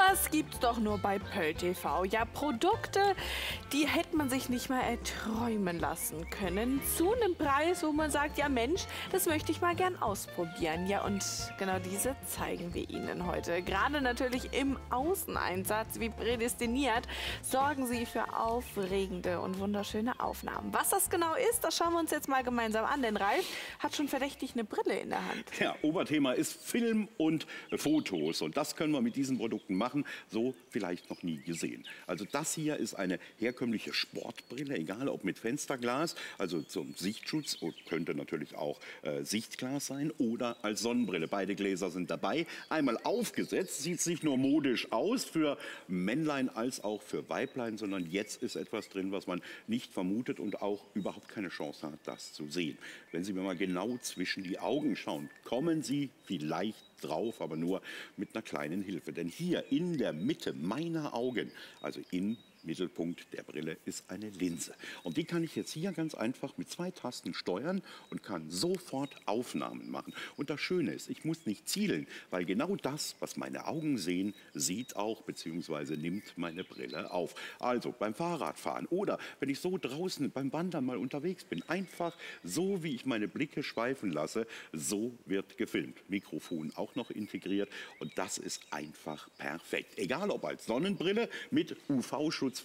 Sowas gibt's doch nur bei Pöll TV. Ja, Produkte, die hätte man sich nicht mal erträumen lassen können. Zu einem Preis, wo man sagt, ja Mensch, das möchte ich mal gern ausprobieren. Ja, und genau diese zeigen wir Ihnen heute. Gerade natürlich im Außeneinsatz, wie prädestiniert, sorgen Sie für aufregende und wunderschöne Aufnahmen. Was das genau ist, das schauen wir uns jetzt mal gemeinsam an. Denn Ralf hat schon verdächtig eine Brille in der Hand. Ja, Oberthema ist Film und Fotos. Und das können wir mit diesen Produkten machen, so vielleicht noch nie gesehen. Also das hier ist eine herkömmliche Sportbrille, egal ob mit Fensterglas, also zum Sichtschutz, könnte natürlich auch Sichtglas sein, oder als Sonnenbrille. Beide Gläser sind dabei. Einmal aufgesetzt, sieht es nicht nur modisch aus für Männlein als auch für Weiblein, sondern jetzt ist etwas drin, was man nicht vermutet und auch überhaupt keine Chance hat, das zu sehen. Wenn Sie mir mal genau zwischen die Augen schauen, kommen Sie vielleicht drauf, aber nur mit einer kleinen Hilfe. Denn hier in der Mitte meiner Augen, also im Mittelpunkt der Brille, ist eine Linse. Und die kann ich jetzt hier ganz einfach mit 2 Tasten steuern und kann sofort Aufnahmen machen. Und das Schöne ist, ich muss nicht zielen, weil genau das, was meine Augen sehen, sieht auch bzw. nimmt meine Brille auf. Also beim Fahrradfahren oder wenn ich so draußen beim Wandern mal unterwegs bin, einfach so, wie ich meine Blicke schweifen lasse, so wird gefilmt. Mikrofon auch noch integriert und das ist einfach perfekt. Egal ob als Sonnenbrille mit UV-Schutzfilter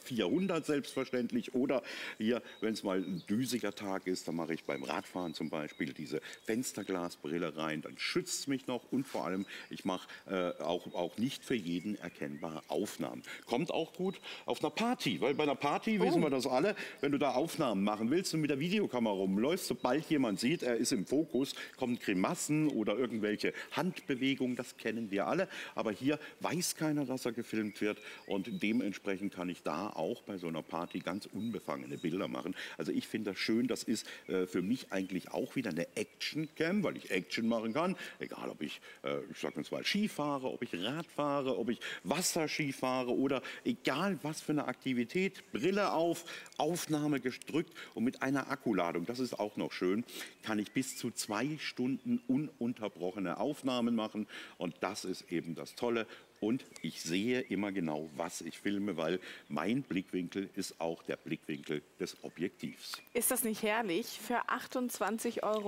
400 selbstverständlich oder hier, wenn es mal ein düsiger Tag ist, dann mache ich beim Radfahren zum Beispiel diese Fensterglasbrille rein, dann schützt es mich noch und vor allem, ich mache auch nicht für jeden erkennbare Aufnahmen. Kommt auch gut auf einer Party, weil bei einer Party wissen wir das alle, wenn du da Aufnahmen machen willst und mit der Videokamera rumläufst, sobald jemand sieht, er ist im Fokus, kommen Grimassen oder irgendwelche Handbewegungen, das kennen wir alle, aber hier weiß keiner, dass er gefilmt wird und dementsprechend kann ich da auch bei so einer Party ganz unbefangene Bilder machen. Also ich finde das schön, das ist für mich eigentlich auch wieder eine Action-Cam, weil ich Action machen kann, egal ob ich sag mal Ski fahre, ob ich Rad fahre, ob ich Wasserski fahre oder egal was für eine Aktivität, Brille auf, Aufnahme gedrückt und mit einer Akkuladung, das ist auch noch schön, kann ich bis zu 2 Stunden ununterbrochene Aufnahmen machen und das ist eben das Tolle. Und ich sehe immer genau, was ich filme, weil mein Blickwinkel ist auch der Blickwinkel des Objektivs. Ist das nicht herrlich, für 28,45 €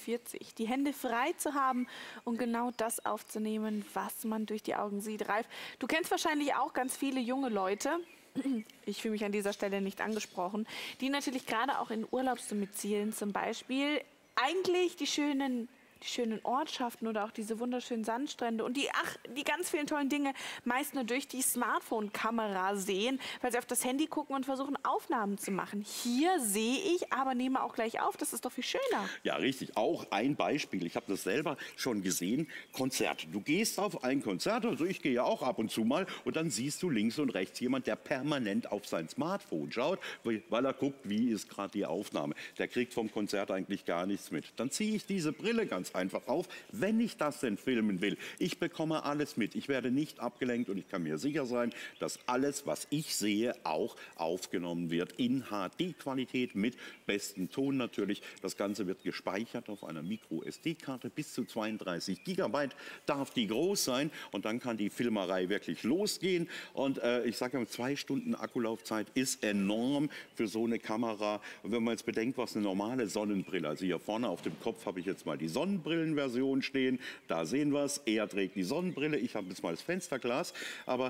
die Hände frei zu haben und genau das aufzunehmen, was man durch die Augen sieht? Ralf, du kennst wahrscheinlich auch ganz viele junge Leute, ich fühle mich an dieser Stelle nicht angesprochen, die natürlich gerade auch in Urlaubsdomizilien zum Beispiel eigentlich die schönen Ortschaften oder auch diese wunderschönen Sandstrände und die ganz vielen tollen Dinge meist nur durch die Smartphone-Kamera sehen, weil sie auf das Handy gucken und versuchen, Aufnahmen zu machen. Hier sehe ich, aber nehme auch gleich auf, das ist doch viel schöner. Ja, richtig. Auch ein Beispiel. Ich habe das selber schon gesehen. Konzerte. Du gehst auf ein Konzert, also ich gehe ja auch ab und zu mal, und dann siehst du links und rechts jemand, der permanent auf sein Smartphone schaut, weil er guckt, wie ist gerade die Aufnahme. Der kriegt vom Konzert eigentlich gar nichts mit. Dann ziehe ich diese Brille ganz einfach auf, wenn ich das denn filmen will. Ich bekomme alles mit. Ich werde nicht abgelenkt und ich kann mir sicher sein, dass alles, was ich sehe, auch aufgenommen wird in HD-Qualität mit bestem Ton natürlich. Das Ganze wird gespeichert auf einer Micro-SD-Karte. Bis zu 32 GB darf die groß sein und dann kann die Filmerei wirklich losgehen. Und ich sage ja, 2 Stunden Akkulaufzeit ist enorm für so eine Kamera. Und wenn man jetzt bedenkt, was eine normale Sonnenbrille, also hier vorne auf dem Kopf habe ich jetzt mal die Sonnenbrillenversion stehen. Da sehen wir es. Er trägt die Sonnenbrille. Ich habe jetzt mal das Fensterglas. Aber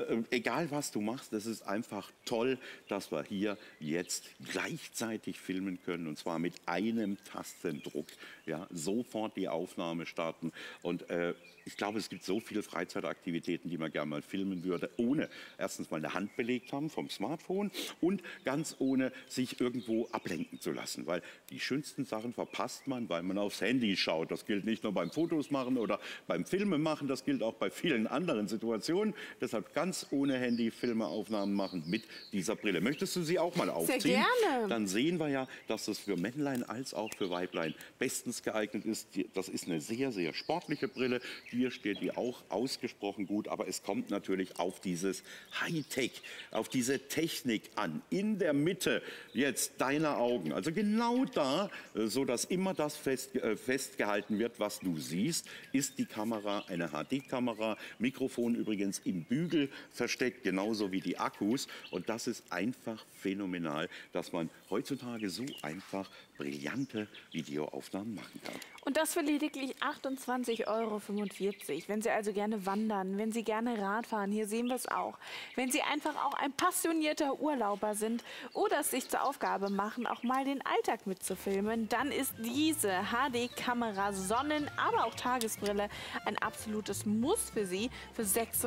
egal, was du machst, das ist einfach toll, dass wir hier jetzt gleichzeitig filmen können. Und zwar mit einem Tastendruck. Ja, sofort die Aufnahme starten. Und ich glaube, es gibt so viele Freizeitaktivitäten, die man gerne mal filmen würde, ohne erstens mal eine Hand belegt haben vom Smartphone und ganz ohne sich irgendwo ablenken zu lassen. Weil die schönsten Sachen verpasst man, weil man aufs Handy schaut. Das gilt nicht nur beim Fotos machen oder beim Filme machen, das gilt auch bei vielen anderen Situationen. Deshalb ganz ohne Handy Filmeaufnahmen machen mit dieser Brille. Möchtest du sie auch mal aufziehen? Sehr gerne. Dann sehen wir ja, dass das für Männlein als auch für Weiblein bestens geeignet ist. Das ist eine sehr, sehr sportliche Brille. Hier steht die auch ausgesprochen gut, aber es kommt natürlich auf dieses Hightech, auf diese Technik an. In der Mitte jetzt deiner Augen, also genau da, so dass immer das festgehalten festgehalten wird, was du siehst, ist die Kamera eine HD-Kamera, Mikrofon übrigens im Bügel versteckt, genauso wie die Akkus. Und das ist einfach phänomenal, dass man heutzutage so einfach brillante Videoaufnahmen machen kann. Und das für lediglich 28,45 €. Wenn Sie also gerne wandern, wenn Sie gerne Radfahren, hier sehen wir es auch. Wenn Sie einfach auch ein passionierter Urlauber sind oder es sich zur Aufgabe machen, auch mal den Alltag mitzufilmen, dann ist diese HD-Kamera Sonnen-, aber auch Tagesbrille ein absolutes Muss für Sie für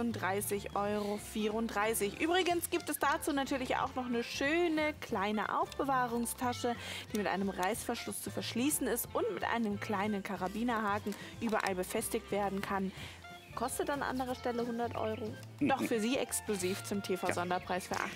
36,34 €. Übrigens gibt es dazu natürlich auch noch eine schöne kleine Aufbewahrungstasche, die mit einem Reißverschluss zu verschließen ist und mit einem kleinen Karabinerhaken überall befestigt werden kann. Kostet an anderer Stelle 100 €. Doch für Sie exklusiv zum TV-Sonderpreis für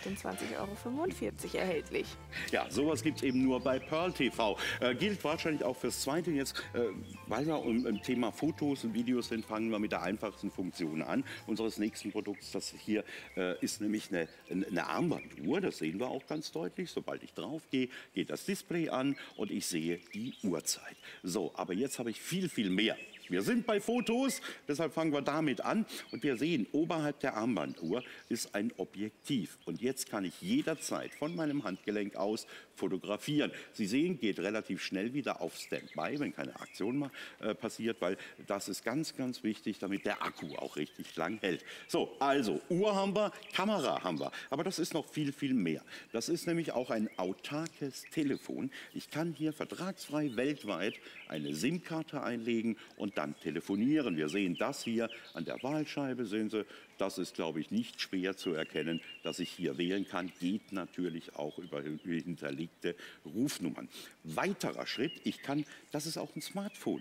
28,45 € erhältlich. Ja, sowas gibt es eben nur bei Pearl TV. Gilt wahrscheinlich auch fürs Zweite. Jetzt, weil wir im Thema Fotos und Videos sind, fangen wir mit der einfachsten Funktion an. Unseres nächsten Produkts, das hier ist nämlich eine Armbanduhr. Das sehen wir auch ganz deutlich. Sobald ich drauf gehe, geht das Display an und ich sehe die Uhrzeit. So, aber jetzt habe ich viel, viel mehr. Wir sind bei Fotos, deshalb fangen wir damit an. Und wir sehen, oberhalb der Armbanduhr ist ein Objektiv. Und jetzt kann ich jederzeit von meinem Handgelenk aus fotografieren. Sie sehen, geht relativ schnell wieder auf Standby, wenn keine Aktion passiert, weil das ist ganz, ganz wichtig, damit der Akku auch richtig lang hält. So, also Uhr haben wir, Kamera haben wir. Aber das ist noch viel, viel mehr. Das ist nämlich auch ein autarkes Telefon. Ich kann hier vertragsfrei weltweit eine SIM-Karte einlegen und dann telefonieren. Wir sehen das hier an der Wahlscheibe, sehen Sie, das ist, glaube ich, nicht schwer zu erkennen, dass ich hier wählen kann. Geht natürlich auch über hinterlegte Rufnummern. Weiterer Schritt, ich kann, das ist auch ein Smartphone,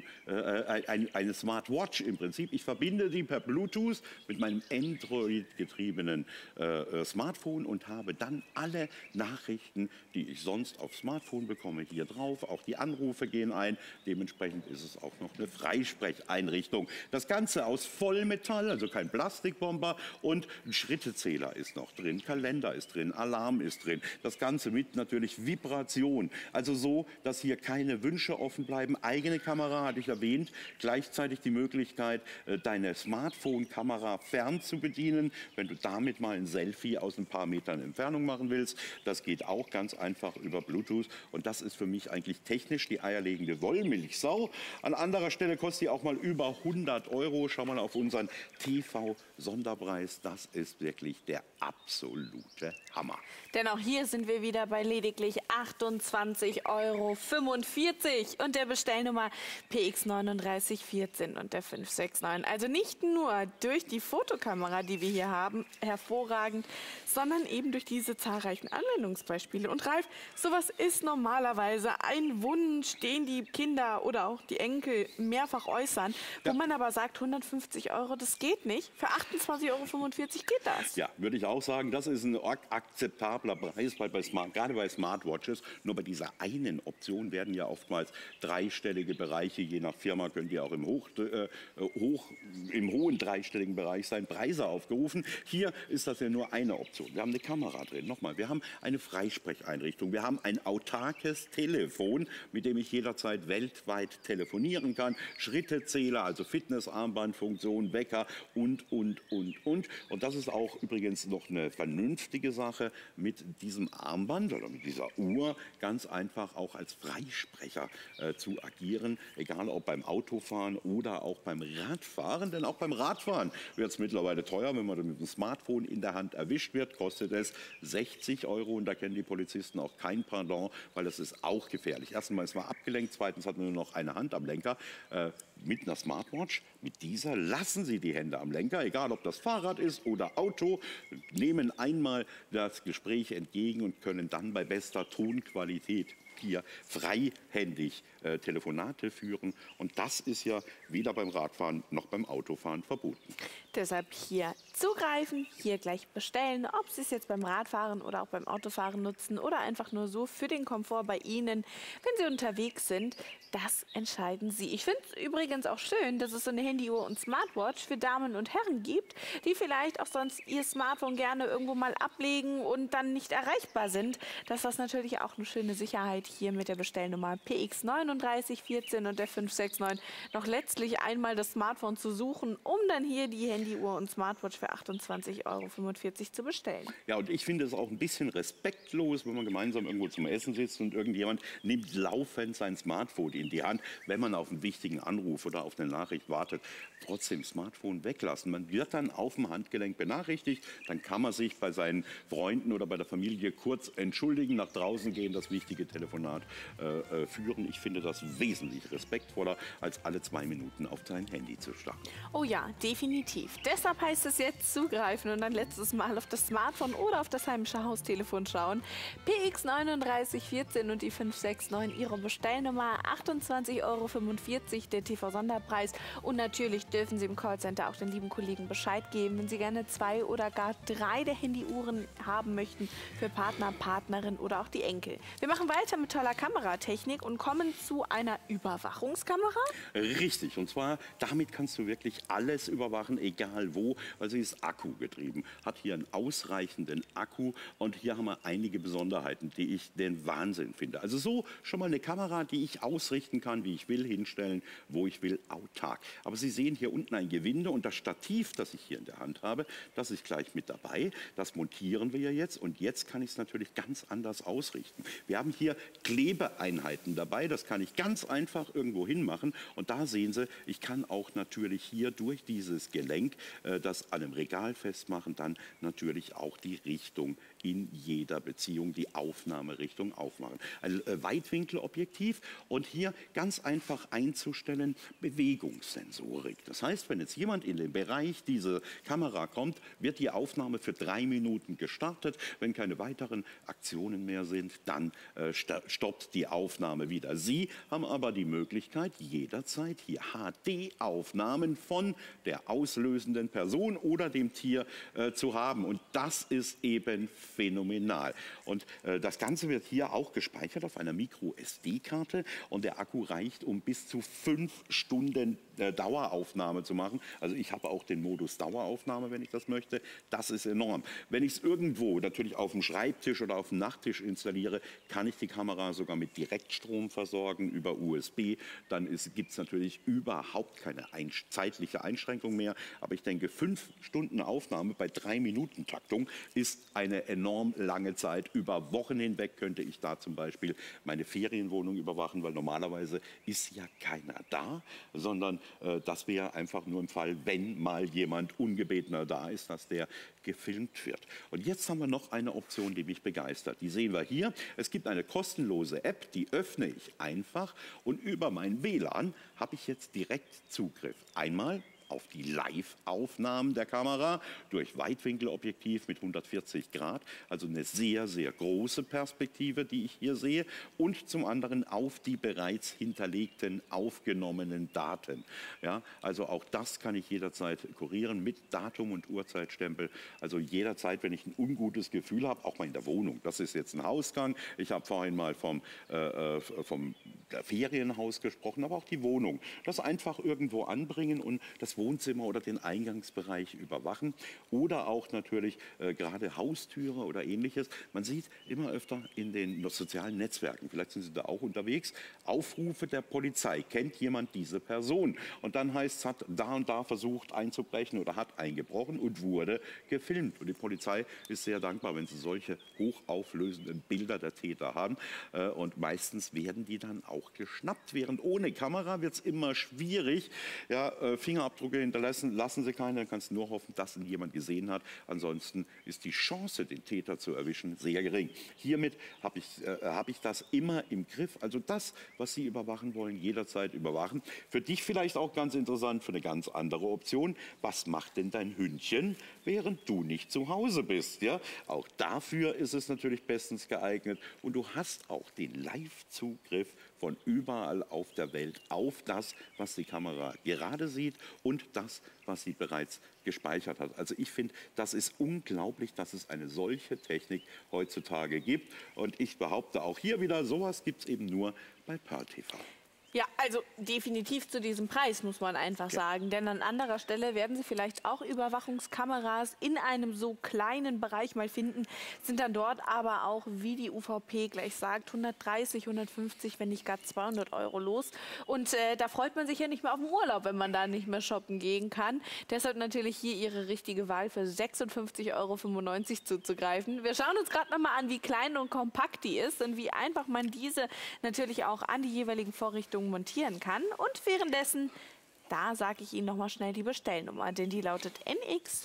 eine Smartwatch im Prinzip. Ich verbinde die per Bluetooth mit meinem Android-getriebenen Smartphone und habe dann alle Nachrichten, die ich sonst auf Smartphone bekomme, hier drauf. Auch die Anrufe gehen ein. Dementsprechend ist es auch noch eine Freisprecheinrichtung. Das Ganze aus Vollmetall, also kein Plastikbomber. Und ein Schrittezähler ist noch drin, Kalender ist drin, Alarm ist drin. Das Ganze mit natürlich Vibration. Also so, dass hier keine Wünsche offen bleiben. Eigene Kamera hatte ich erwähnt. Gleichzeitig die Möglichkeit, deine Smartphone-Kamera fern zu bedienen. Wenn du damit mal ein Selfie aus ein paar Metern Entfernung machen willst. Das geht auch ganz einfach über Bluetooth. Und das ist für mich eigentlich technisch die eierlegende Wollmilchsau. An anderer Stelle kostet die auch mal über 100 €. Schau mal auf unseren TV-Sonderpreis. Das ist wirklich der absolute Hammer. Denn auch hier sind wir wieder bei lediglich 28,45 € und der Bestellnummer PX3914 und der 569. Also nicht nur durch die Fotokamera, die wir hier haben, hervorragend, sondern eben durch diese zahlreichen Anwendungsbeispiele. Und Ralf, sowas ist normalerweise ein Wunsch, den die Kinder oder auch die Enkel mehrfach äußern, wo man aber sagt, 150 €, das geht nicht. Für 28,45 € geht das. Ja, würde ich auch sagen, das ist ein akzeptabler Preis, weil gerade bei Smartwatches, nur bei dieser einen Option werden ja oftmals dreistellige Bereiche, je nach Firma können die auch im hohen dreistelligen Bereich sein, Preise aufgerufen. Hier ist das ja nur eine Option. Wir haben eine Kamera drin, nochmal, wir haben eine Freisprecheinrichtung, wir haben ein autarkes Telefon, mit dem ich jederzeit weltweit telefonieren kann, Schrittezähler, also Fitnessarmbandfunktion, Wecker und. Und das ist auch übrigens noch eine vernünftige Sache, mit diesem Armband oder mit dieser Uhr ganz einfach auch als Freisprecher zu agieren, egal ob beim Autofahren oder auch beim Radfahren. Denn auch beim Radfahren wird es mittlerweile teuer, wenn man mit dem Smartphone in der Hand erwischt wird, kostet es 60 € und da kennen die Polizisten auch kein Pardon, weil das ist auch gefährlich. Erstens ist man abgelenkt, zweitens hat man nur noch eine Hand am Lenker. Mit einer Smartwatch, mit dieser lassen Sie die Hände am Lenker, egal ob das Fahrrad ist oder Auto, nehmen einmal das Gespräch entgegen und können dann bei bester Tonqualität hier freihändig Telefonate führen. Und das ist ja weder beim Radfahren noch beim Autofahren verboten. Deshalb hier zugreifen, hier gleich bestellen, ob Sie es jetzt beim Radfahren oder auch beim Autofahren nutzen oder einfach nur so für den Komfort bei Ihnen, wenn Sie unterwegs sind, das entscheiden Sie. Ich finde es übrigens auch schön, dass es so eine Handyuhr und Smartwatch für Damen und Herren gibt, die vielleicht auch sonst ihr Smartphone gerne irgendwo mal ablegen und dann nicht erreichbar sind, dass das natürlich auch eine schöne Sicherheit hier mit der Bestellnummer PX3914 und der 569 noch letztlich einmal das Smartphone zu suchen, um dann hier die Handyuhr und Smartwatch für 28,45 € zu bestellen. Ja, und ich finde es auch ein bisschen respektlos, wenn man gemeinsam irgendwo zum Essen sitzt und irgendjemand nimmt laufend sein Smartphone in die Hand, wenn man auf einen wichtigen Anruf oder auf eine Nachricht wartet. Trotzdem Smartphone weglassen. Man wird dann auf dem Handgelenk benachrichtigt, dann kann man sich bei seinen Freunden oder bei der Familie kurz entschuldigen, nach draußen gehen, das wichtige Telefonat führen. Ich finde das wesentlich respektvoller, als alle 2 Minuten auf sein Handy zu starren. Oh ja, definitiv. Deshalb heißt es jetzt zugreifen und ein letztes Mal auf das Smartphone oder auf das heimische Haustelefon schauen. PX3914 und die 569 Ihre Bestellnummer, 28,45 € der TV-Sonderpreis. Und natürlich dürfen Sie im Callcenter auch den lieben Kollegen Bescheid geben, wenn Sie gerne 2 oder gar 3 der Handyuhren haben möchten für Partner, Partnerin oder auch die Enkel. Wir machen weiter mit toller Kameratechnik und kommen zu einer Überwachungskamera. Richtig, und zwar damit kannst du wirklich alles überwachen, egal wo, weil sie ist akkugetrieben, hat hier einen ausreichenden Akku und hier haben wir einige Besonderheiten, die ich den Wahnsinn finde. Also so schon mal eine Kamera, die ich ausrichten kann, wie ich will, hinstellen, wo ich will, autark. Aber Sie sehen hier unten ein Gewinde und das Stativ, das ich hier in der Hand habe, das ist gleich mit dabei. Das montieren wir jetzt und jetzt kann ich es natürlich ganz anders ausrichten. Wir haben hier Klebeeinheiten dabei, das kann ich ganz einfach irgendwo hinmachen und da sehen Sie, ich kann auch natürlich hier durch dieses Gelenk das an einem Regal festmachen, dann natürlich auch die Richtung in jeder Beziehung, die Aufnahmerichtung aufmachen. Ein Weitwinkelobjektiv und hier ganz einfach einzustellen, Bewegungssensorik. Das heißt, wenn jetzt jemand in den Bereich dieser Kamera kommt, wird die Aufnahme für 3 Minuten gestartet. Wenn keine weiteren Aktionen mehr sind, dann stoppt die Aufnahme wieder. Sie haben aber die Möglichkeit, jederzeit hier HD-Aufnahmen von der auslösenden Person oder dem Tier zu haben. Und das ist eben phänomenal. Und das Ganze wird hier auch gespeichert auf einer Micro-SD-Karte und der Akku reicht, um bis zu 5 Stunden Daueraufnahme zu machen. Also ich habe auch den Modus Daueraufnahme, wenn ich das möchte. Das ist enorm. Wenn ich es irgendwo natürlich auf dem Schreibtisch oder auf dem Nachttisch installiere, kann ich die Kamera sogar mit Direktstrom versorgen über USB. Dann gibt es natürlich überhaupt keine zeitliche Einschränkung mehr. Aber ich denke, 5 Stunden Aufnahme bei 3-Minuten-Taktung ist eine enorm lange Zeit. Über Wochen hinweg könnte ich da zum Beispiel meine Ferienwohnung überwachen, weil normalerweise ist ja keiner da, sondern das wäre einfach nur im Fall, wenn mal jemand ungebetener da ist, dass der gefilmt wird. Und jetzt haben wir noch eine Option, die mich begeistert. Die sehen wir hier. Es gibt eine kostenlose App, die öffne ich einfach und über mein WLAN habe ich jetzt direkt Zugriff. Einmal auf die Live-Aufnahmen der Kamera durch Weitwinkelobjektiv mit 140 Grad, also eine sehr, sehr große Perspektive, die ich hier sehe, und zum anderen auf die bereits hinterlegten, aufgenommenen Daten. Ja, also auch das kann ich jederzeit kurieren mit Datum und Uhrzeitstempel. Also jederzeit, wenn ich ein ungutes Gefühl habe, auch mal in der Wohnung. Das ist jetzt ein Hausgang. Ich habe vorhin mal vom Ferienhaus gesprochen, aber auch die Wohnung. Das einfach irgendwo anbringen und das Wohnzimmer oder den Eingangsbereich überwachen oder auch natürlich gerade Haustüre oder Ähnliches. Man sieht immer öfter in den sozialen Netzwerken, vielleicht sind Sie da auch unterwegs, Aufrufe der Polizei. Kennt jemand diese Person? Und dann heißt es, hat da und da versucht einzubrechen oder hat eingebrochen und wurde gefilmt. Und die Polizei ist sehr dankbar, wenn sie solche hochauflösenden Bilder der Täter haben. Und meistens werden die dann auch geschnappt. Während ohne Kamera wird es immer schwierig. Ja, Fingerabdrücke hinterlassen, lassen Sie keine, dann kannst du nur hoffen, dass ihn jemand gesehen hat. Ansonsten ist die Chance, den Täter zu erwischen, sehr gering. Hiermit habe ich das immer im Griff. Also das, was Sie überwachen wollen, jederzeit überwachen. Für dich vielleicht auch ganz interessant, für eine ganz andere Option. Was macht denn dein Hündchen, während du nicht zu Hause bist? Ja? Auch dafür ist es natürlich bestens geeignet. Und du hast auch den Live-Zugriff von überall auf der Welt auf das, was die Kamera gerade sieht und das, was sie bereits gespeichert hat. Also ich finde, das ist unglaublich, dass es eine solche Technik heutzutage gibt. Und ich behaupte auch hier wieder, sowas gibt es eben nur bei Pearl TV. Ja, also definitiv zu diesem Preis, muss man einfach sagen. Denn an anderer Stelle werden Sie vielleicht auch Überwachungskameras in einem so kleinen Bereich mal finden, sind dann dort aber auch, wie die UVP gleich sagt, 130, 150, wenn nicht gar 200 Euro los. Und da freut man sich ja nicht mehr auf den Urlaub, wenn man da nicht mehr shoppen gehen kann. Deshalb natürlich hier Ihre richtige Wahl für 56,95 Euro zuzugreifen. Wir schauen uns gerade nochmal an, wie klein und kompakt die ist und wie einfach man diese natürlich auch an die jeweiligen Vorrichtungen montieren kann. Und währenddessen, da sage ich Ihnen noch mal schnell die Bestellnummer, denn die lautet NX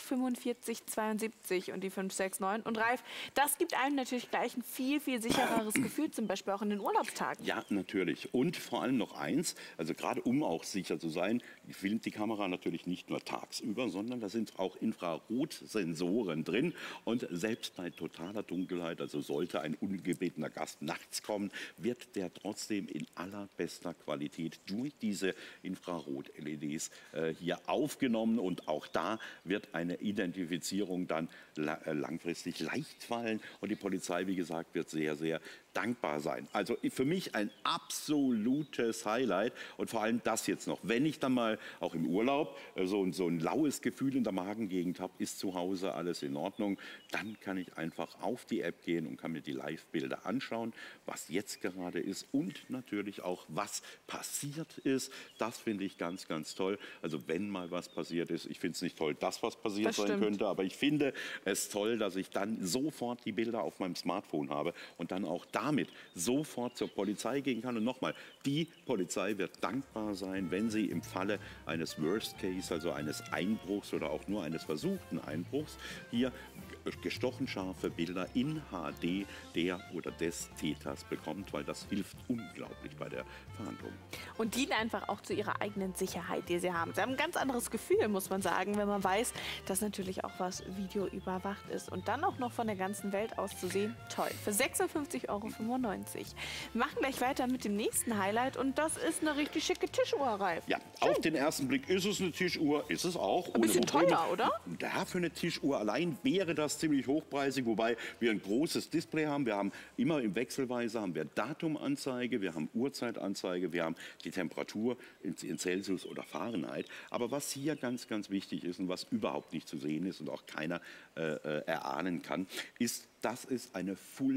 4572 und die 569. Und Ralf, das gibt einem natürlich gleich ein viel, viel sichereres Gefühl, zum Beispiel auch in den Urlaubstagen. Ja, natürlich. Und vor allem noch eins, also gerade um auch sicher zu sein, filmt die Kamera natürlich nicht nur tagsüber, sondern da sind auch Infrarotsensoren drin. Und selbst bei totaler Dunkelheit, also sollte ein ungebetener Gast nachts kommen, wird der trotzdem in allerbester Qualität durch diese Infrarot-LEDs hier aufgenommen. Und auch da wird eine Identifizierung dann langfristig leicht fallen. Und die Polizei, wie gesagt, wird sehr, sehr dankbar sein. Also für mich ein absolutes Highlight und vor allem das jetzt noch. Wenn ich dann mal auch im Urlaub so ein laues Gefühl in der Magengegend habe, ist zu Hause alles in Ordnung, dann kann ich einfach auf die App gehen und kann mir die Live-Bilder anschauen, was jetzt gerade ist und natürlich auch, was passiert ist. Das finde ich ganz, ganz toll. Also wenn mal was passiert ist, ich finde es nicht toll, dass was passiert sein könnte, aber ich finde es toll, dass ich dann sofort die Bilder auf meinem Smartphone habe und dann auch damit sofort zur Polizei gehen kann. Und nochmal, die Polizei wird dankbar sein, wenn sie im Falle eines Worst Case, also eines Einbruchs oder auch nur eines versuchten Einbruchs, hier gestochen scharfe Bilder in HD der oder des Täters bekommt, weil das hilft unglaublich bei der Fahndung. Und dient einfach auch zu Ihrer eigenen Sicherheit, die Sie haben. Sie haben ein ganz anderes Gefühl, muss man sagen, wenn man weiß, dass natürlich auch was Video überwacht ist. Und dann auch noch von der ganzen Welt aus zu sehen, toll. Für 56,95 Euro. Wir machen gleich weiter mit dem nächsten Highlight und das ist eine richtig schicke Tischuhr, Ralf. Ja, auf den ersten Blick ist es eine Tischuhr, ist es auch. Ein bisschen teuer, oder? Da für eine Tischuhr allein wäre das ziemlich hochpreisig, wobei wir ein großes Display haben. Wir haben immer in Wechselweise haben wir Datumanzeige, wir haben Uhrzeitanzeige, wir haben die Temperatur in Celsius oder Fahrenheit. Aber was hier ganz, ganz wichtig ist und was überhaupt nicht zu sehen ist und auch keiner erahnen kann, ist, das ist eine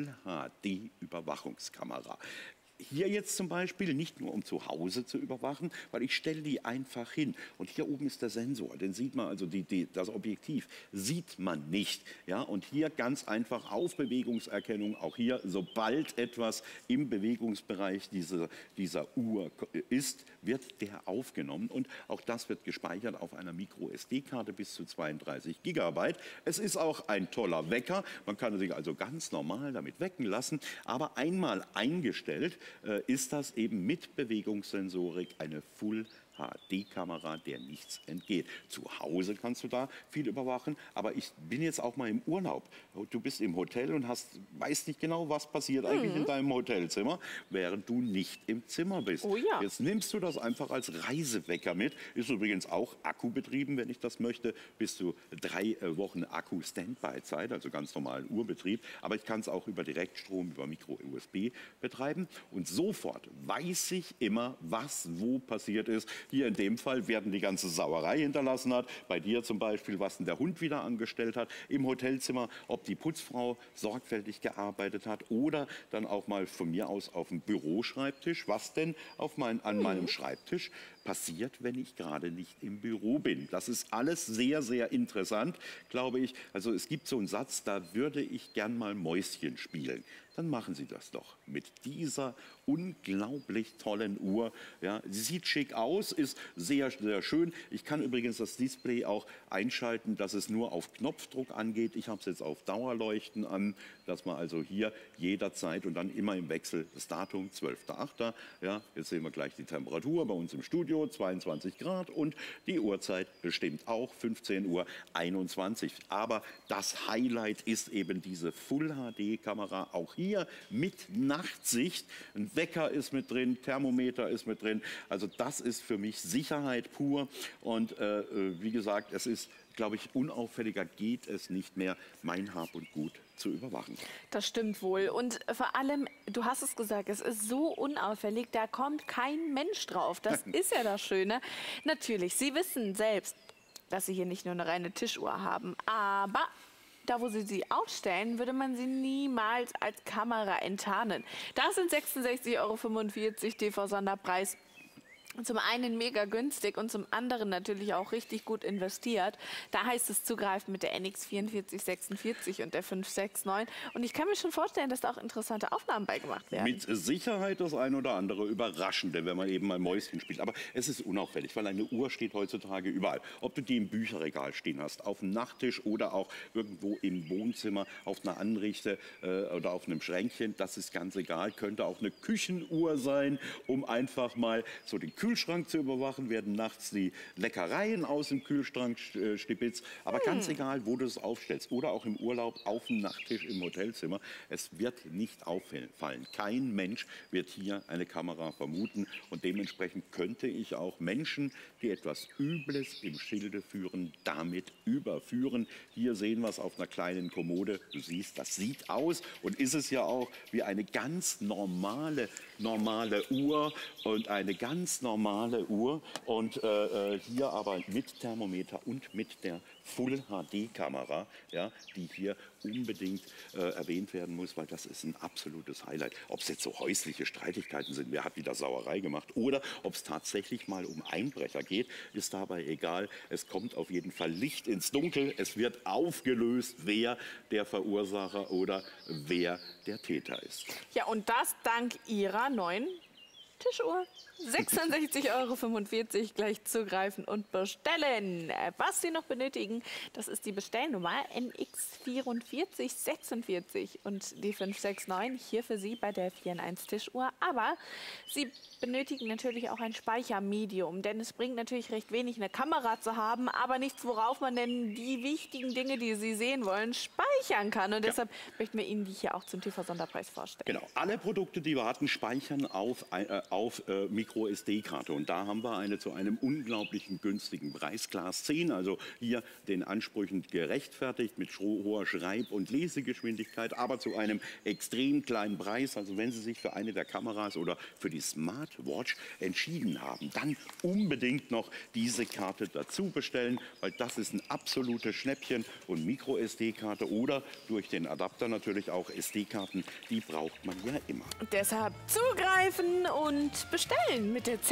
Full-HD-Überwachungskamera. Hier jetzt zum Beispiel nicht nur um zu Hause zu überwachen, weil ich stelle die einfach hin. Und hier oben ist der Sensor, den sieht man, also das Objektiv sieht man nicht. Ja? Und hier ganz einfach auf Bewegungserkennung, auch hier, sobald etwas im Bewegungsbereich dieser Uhr ist, wird der aufgenommen. Und auch das wird gespeichert auf einer Micro-SD-Karte bis zu 32 Gigabyte. Es ist auch ein toller Wecker. Man kann sich also ganz normal damit wecken lassen. Aber einmal eingestellt, ist das eben mit Bewegungssensorik eine Full-HD-Kamera, der nichts entgeht. Zu Hause kannst du da viel überwachen, aber ich bin jetzt auch mal im Urlaub. Du bist im Hotel und weißt nicht genau, was passiert eigentlich in deinem Hotelzimmer, während du nicht im Zimmer bist. Oh ja. Jetzt nimmst du das einfach als Reisewecker mit. Ist übrigens auch akkubetrieben, wenn ich das möchte. Bis zu 3 Wochen Akku-Standby-Zeit, also ganz normalen Uhrbetrieb. Aber ich kann es auch über Direktstrom, über Micro-USB betreiben. Und sofort weiß ich immer, was wo passiert ist. Hier in dem Fall werden die ganze Sauerei hinterlassen hat. Bei dir zum Beispiel, was denn der Hund wieder angestellt hat. Im Hotelzimmer, ob die Putzfrau sorgfältig gearbeitet hat. Oder dann auch mal von mir aus auf dem Büroschreibtisch. Was denn an meinem Schreibtisch passiert, wenn ich gerade nicht im Büro bin. Das ist alles sehr, sehr interessant, glaube ich. Also es gibt so einen Satz, da würde ich gern mal Mäuschen spielen. Dann machen Sie das doch mit dieser unglaublich tollen Uhr. Ja, sie sieht schick aus, ist sehr, sehr schön. Ich kann übrigens das Display auch einschalten, dass es nur auf Knopfdruck angeht. Ich habe es jetzt auf Dauerleuchten an, dass man also hier jederzeit und dann immer im Wechsel das Datum 12.08. Ja, jetzt sehen wir gleich die Temperatur bei uns im Studio, 22 Grad und die Uhrzeit bestimmt auch 15:21 Uhr. Aber das Highlight ist eben diese Full-HD-Kamera, auch hier mit Nachtsicht. Ein Wecker ist mit drin, Thermometer ist mit drin. Also das ist für mich Sicherheit pur. Und wie gesagt, es ist glaube ich, unauffälliger geht es nicht mehr, mein Hab und Gut zu überwachen. Das stimmt wohl. Und vor allem, du hast es gesagt, es ist so unauffällig, da kommt kein Mensch drauf. Das ist ja das Schöne. Natürlich, Sie wissen selbst, dass Sie hier nicht nur eine reine Tischuhr haben, aber da, wo Sie sie aufstellen, würde man sie niemals als Kamera enttarnen. Das sind 66,45 € TV-Sonderpreis. Zum einen mega günstig und zum anderen natürlich auch richtig gut investiert. Da heißt es zugreifen mit der NX 4446 und der 569. Und ich kann mir schon vorstellen, dass da auch interessante Aufnahmen beigemacht werden. Mit Sicherheit das ein oder andere Überraschende, wenn man eben mal Mäuschen spielt. Aber es ist unauffällig, weil eine Uhr steht heutzutage überall. Ob du die im Bücherregal stehen hast, auf dem Nachttisch oder auch irgendwo im Wohnzimmer, auf einer Anrichte oder auf einem Schränkchen, das ist ganz egal. Könnte auch eine Küchenuhr sein, um einfach mal so den Kühlschrank zu überwachen, werden nachts die Leckereien aus dem Kühlschrank stibitzt. Aber ganz egal, wo du es aufstellst oder auch im Urlaub auf dem Nachttisch im Hotelzimmer, es wird nicht auffallen. Kein Mensch wird hier eine Kamera vermuten und dementsprechend könnte ich auch Menschen, die etwas Übles im Schilde führen, damit überführen. Hier sehen wir es auf einer kleinen Kommode. Du siehst, das sieht aus und ist es ja auch wie eine ganz normale Uhr und eine ganz normale Uhr und hier aber mit Thermometer und mit der Full HD Kamera, ja, die hier unbedingt erwähnt werden muss, weil das ist ein absolutes Highlight. Ob es jetzt so häusliche Streitigkeiten sind, wer hat wieder Sauerei gemacht oder ob es tatsächlich mal um Einbrecher geht, ist dabei egal. Es kommt auf jeden Fall Licht ins Dunkel. Es wird aufgelöst, wer der Verursacher oder wer der Täter ist. Ja, und das dank Ihrer neuen Tischuhr. 66,45 € gleich zugreifen und bestellen. Was Sie noch benötigen, das ist die Bestellnummer NX4446 und die 569 hier für Sie bei der 4-in-1 Tischuhr. Aber Sie benötigen natürlich auch ein Speichermedium, denn es bringt natürlich recht wenig, eine Kamera zu haben, aber nichts, worauf man denn die wichtigen Dinge, die Sie sehen wollen, speichern kann. Und deshalb möchten wir Ihnen die hier auch zum TV-Sonderpreis vorstellen. Genau, alle Produkte, die wir hatten, speichern auf Micro-SD-Karte. Und da haben wir eine zu einem unglaublichen günstigen Preis, Glas 10, also hier den Ansprüchen gerechtfertigt mit hoher Schreib- und Lesegeschwindigkeit, aber zu einem extrem kleinen Preis. Also wenn Sie sich für eine der Kameras oder für die Smartwatch entschieden haben, dann unbedingt noch diese Karte dazu bestellen, weil das ist ein absolutes Schnäppchen und Micro-SD-Karte oder durch den Adapter natürlich auch SD-Karten, die braucht man ja immer. Deshalb zugreifen und bestellen mit der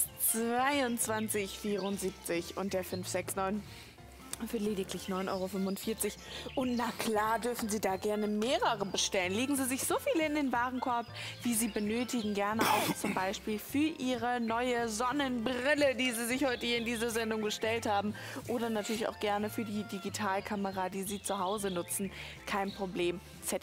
ZX2274 und der 569 für lediglich 9,45 €. Und na klar dürfen Sie da gerne mehrere bestellen. Legen Sie sich so viele in den Warenkorb, wie Sie benötigen. Gerne auch zum Beispiel für Ihre neue Sonnenbrille, die Sie sich heute hier in dieser Sendung bestellt haben. Oder natürlich auch gerne für die Digitalkamera, die Sie zu Hause nutzen. Kein Problem.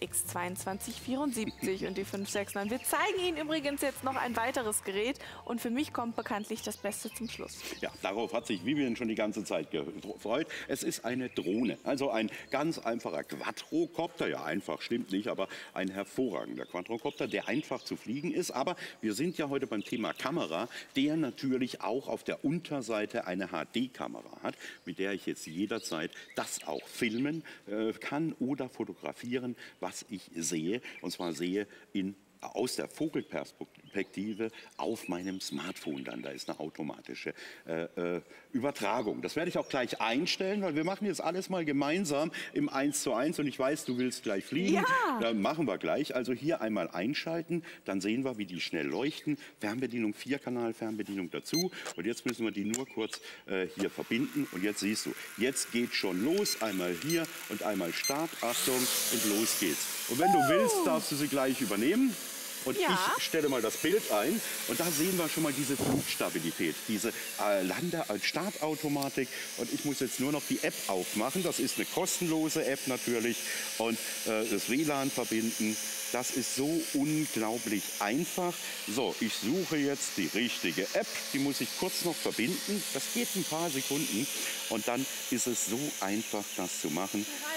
ZX2274 und die 569. Wir zeigen Ihnen übrigens jetzt noch ein weiteres Gerät. Und für mich kommt bekanntlich das Beste zum Schluss. Ja, darauf hat sich Vivian schon die ganze Zeit gefreut. Es ist eine Drohne, also ein ganz einfacher Quadrocopter. Ja, einfach stimmt nicht, aber ein hervorragender Quadrocopter, der einfach zu fliegen ist. Aber wir sind ja heute beim Thema Kamera, der natürlich auch auf der Unterseite eine HD-Kamera hat, mit der ich jetzt jederzeit das auch filmen kann oder fotografieren, was ich sehe. Und zwar sehe aus der Vogelperspektive auf meinem Smartphone dann. Da ist eine automatische Übertragung. Das werde ich auch gleich einstellen, weil wir machen jetzt alles mal gemeinsam im 1:1 und ich weiß, du willst gleich fliegen. Ja. Dann machen wir gleich. Also hier einmal einschalten, dann sehen wir, wie die schnell leuchten. Fernbedienung, 4-Kanal-Fernbedienung dazu. Und jetzt müssen wir die nur kurz hier verbinden. Und jetzt siehst du, jetzt geht schon los. Einmal hier und einmal Start. Achtung und los geht's. Und wenn du willst, darfst du sie gleich übernehmen. Und Ja. ich stelle mal das Bild ein und da sehen wir schon mal diese Flugstabilität, diese Startautomatik. Und ich muss jetzt nur noch die App aufmachen. Das ist eine kostenlose App natürlich und das WLAN verbinden. Das ist so unglaublich einfach. So, ich suche jetzt die richtige App. Die muss ich kurz noch verbinden. Das geht ein paar Sekunden und dann ist es so einfach, das zu machen.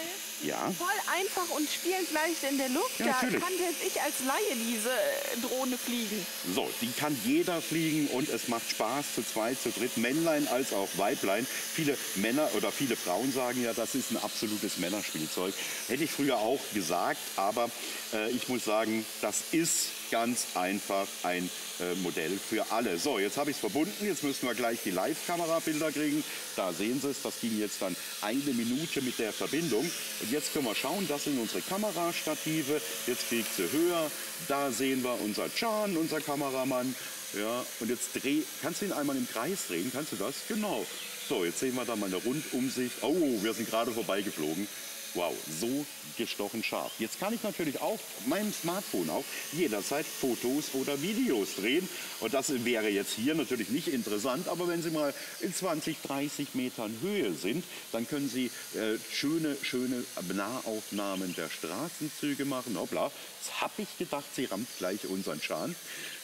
Ja. Voll einfach und spielend leicht in der Luft. Ja, Da natürlich. kann selbst ich als Laie diese Drohne fliegen. So, die kann jeder fliegen und es macht Spaß zu zweit, zu dritt, Männlein als auch Weiblein. Viele Männer oder viele Frauen sagen ja, das ist ein absolutes Männerspielzeug. Hätte ich früher auch gesagt, aber ich muss sagen, das ist ganz einfach ein Modell für alle. So, jetzt habe ich es verbunden. Jetzt müssen wir gleich die Live-Kamerabilder kriegen. Da sehen Sie es. Das ging jetzt dann 1 Minute mit der Verbindung. Und jetzt können wir schauen, das sind unsere Kamerastative. Jetzt kriegt sie höher. Da sehen wir unser Can, unser Kameramann. Ja, und jetzt kannst du ihn einmal im Kreis drehen? Kannst du das? Genau. So, jetzt sehen wir da mal eine Rundumsicht. Oh, wir sind gerade vorbeigeflogen. Wow, so gestochen scharf. Jetzt kann ich natürlich auch meinem Smartphone auch jederzeit Fotos oder Videos drehen. Und das wäre jetzt hier natürlich nicht interessant, aber wenn Sie mal in 20, 30 Metern Höhe sind, dann können Sie schöne Nahaufnahmen der Straßenzüge machen. Hoppla, das habe ich gedacht, sie rammt gleich unseren Schan.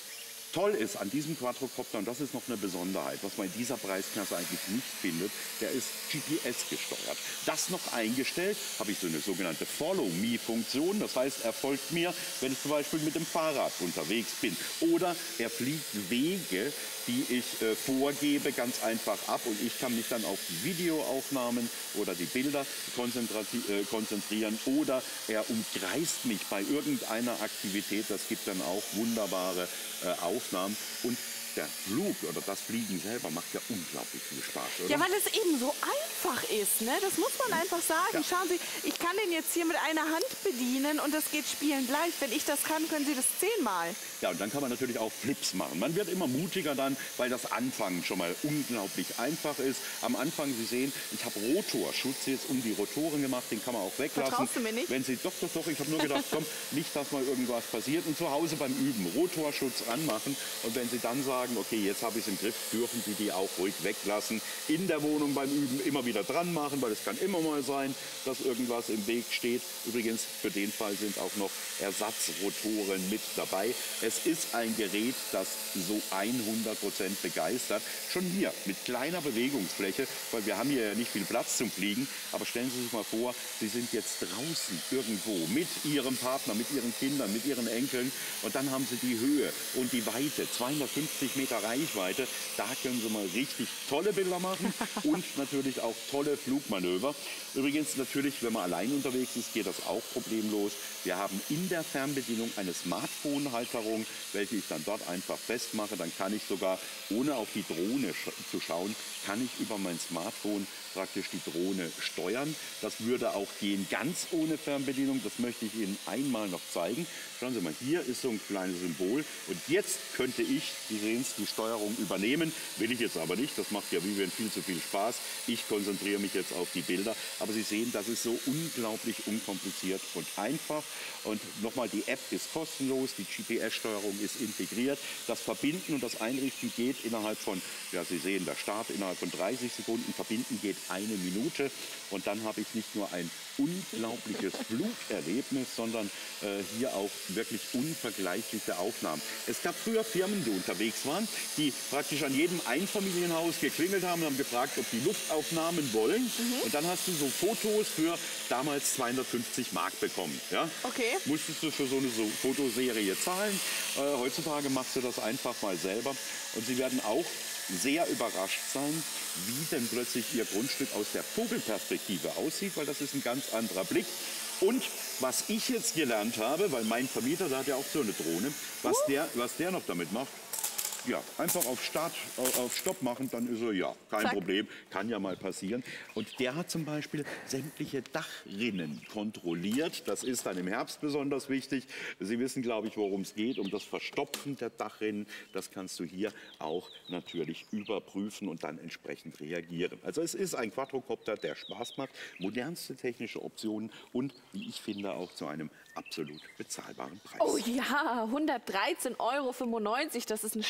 Toll ist an diesem Quadrocopter, und das ist noch eine Besonderheit, was man in dieser Preisklasse eigentlich nicht findet, der ist GPS gesteuert. Das noch eingestellt, habe ich so eine sogenannte Follow-Me-Funktion. Das heißt, er folgt mir, wenn ich zum Beispiel mit dem Fahrrad unterwegs bin. Oder er fliegt Wege, die ich vorgebe, ganz einfach ab. Und ich kann mich dann auf die Videoaufnahmen oder die Bilder konzentrieren. Oder er umkreist mich bei irgendeiner Aktivität. Das gibt dann auch wunderbare Aufnahmen. Und der Flug oder das Fliegen selber macht ja unglaublich viel Spaß, oder? Ja, weil es eben so einfach ist, ne? Das muss man einfach sagen. Ja. Schauen Sie, ich kann den jetzt hier mit einer Hand bedienen und das geht spielend leicht. Wenn ich das kann, können Sie das 10-mal. Ja, und dann kann man natürlich auch Flips machen. Man wird immer mutiger dann, weil das Anfangen schon mal unglaublich einfach ist. Am Anfang, Sie sehen, ich habe Rotorschutz jetzt um die Rotoren gemacht, den kann man auch weglassen. Vertraust du mir nicht? Wenn Sie, doch, ich habe nur gedacht, komm, nicht, dass mal irgendwas passiert. Und zu Hause beim Üben Rotorschutz anmachen. Und wenn Sie dann sagen, okay, jetzt habe ich es im Griff, dürfen Sie die auch ruhig weglassen. In der Wohnung beim Üben immer wieder dran machen, weil es kann immer mal sein, dass irgendwas im Weg steht. Übrigens, für den Fall sind auch noch Ersatzrotoren mit dabei. Es ist ein Gerät, das so 100% begeistert. Schon hier mit kleiner Bewegungsfläche, weil wir haben hier ja nicht viel Platz zum Fliegen. Aber stellen Sie sich mal vor, Sie sind jetzt draußen irgendwo mit Ihrem Partner, mit Ihren Kindern, mit Ihren Enkeln. Und dann haben Sie die Höhe und die Weite, 250 Meter Reichweite. Da können Sie mal richtig tolle Bilder machen und natürlich auch tolle Flugmanöver. Übrigens natürlich, wenn man allein unterwegs ist, geht das auch problemlos. Wir haben in der Fernbedienung eine Smartphone-Halterung, welche ich dann dort einfach festmache. Dann kann ich sogar, ohne auf die Drohne zu schauen, kann ich über mein Smartphone praktisch die Drohne steuern. Das würde auch gehen ganz ohne Fernbedienung. Das möchte ich Ihnen einmal noch zeigen. Schauen Sie mal, hier ist so ein kleines Symbol. Und jetzt könnte ich, Sie sehen es, die Steuerung übernehmen. Will ich jetzt aber nicht. Das macht ja Vivian viel zu viel Spaß. Ich konzentriere mich jetzt auf die Bilder. Aber Sie sehen, das ist so unglaublich unkompliziert und einfach. Und nochmal, die App ist kostenlos. Die GPS-Steuerung ist integriert. Das Verbinden und das Einrichten geht innerhalb von, ja, Sie sehen, der Start innerhalb von 30 Sekunden. Verbinden geht 1 Minute. Und dann habe ich nicht nur ein unglaubliches Flugerlebnis, sondern hier auch wirklich unvergleichliche Aufnahmen. Es gab früher Firmen, die unterwegs waren, die praktisch an jedem Einfamilienhaus geklingelt haben und haben gefragt, ob die Luftaufnahmen wollen. Und dann hast du so Fotos für damals 250 Mark bekommen. Ja? Okay. Musstest du für so eine Fotoserie zahlen. Heutzutage machst du das einfach mal selber. Und Sie werden auch sehr überrascht sein, wie denn plötzlich Ihr Grundstück aus der Vogelperspektive aussieht, weil das ist ein ganz anderer Blick. Und was ich jetzt gelernt habe, weil mein Vermieter, der hat ja auch so eine Drohne, was der noch damit macht, ja, einfach auf Start, auf Stopp machen, dann ist er, ja, kein Zack. Problem, kann ja mal passieren. Und der hat zum Beispiel sämtliche Dachrinnen kontrolliert. Das ist dann im Herbst besonders wichtig. Sie wissen, glaube ich, worum es geht, um das Verstopfen der Dachrinnen. Das kannst du hier auch natürlich überprüfen und dann entsprechend reagieren. Also es ist ein Quadrocopter, der Spaß macht, modernste technische Optionen und, wie ich finde, auch zu einem absolut bezahlbaren Preis. Oh ja, 113,95 €. Das ist ein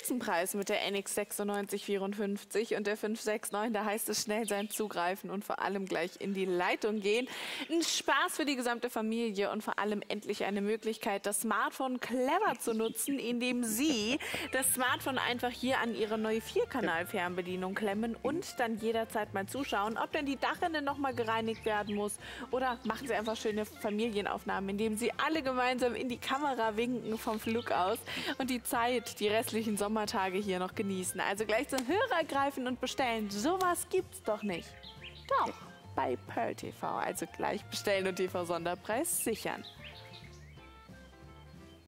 Spitzenpreis mit der NX 9654 und der 569. Da heißt es schnell sein zugreifen und vor allem gleich in die Leitung gehen. Ein Spaß für die gesamte Familie und vor allem endlich eine Möglichkeit, das Smartphone clever zu nutzen, indem Sie das Smartphone einfach hier an Ihre neue 4-Kanal-Fernbedienung klemmen und dann jederzeit mal zuschauen, ob denn die Dachrinne noch mal gereinigt werden muss. Oder machen Sie einfach schöne Familienaufnahmen, indem Sie alle gemeinsam in die Kamera winken vom Flug aus und die Zeit, die restlichen Sommertage hier noch genießen. Also gleich zum Hörer greifen und bestellen. Sowas gibt's doch nicht. Doch, bei Pearl TV. Also gleich bestellen und TV-Sonderpreis sichern.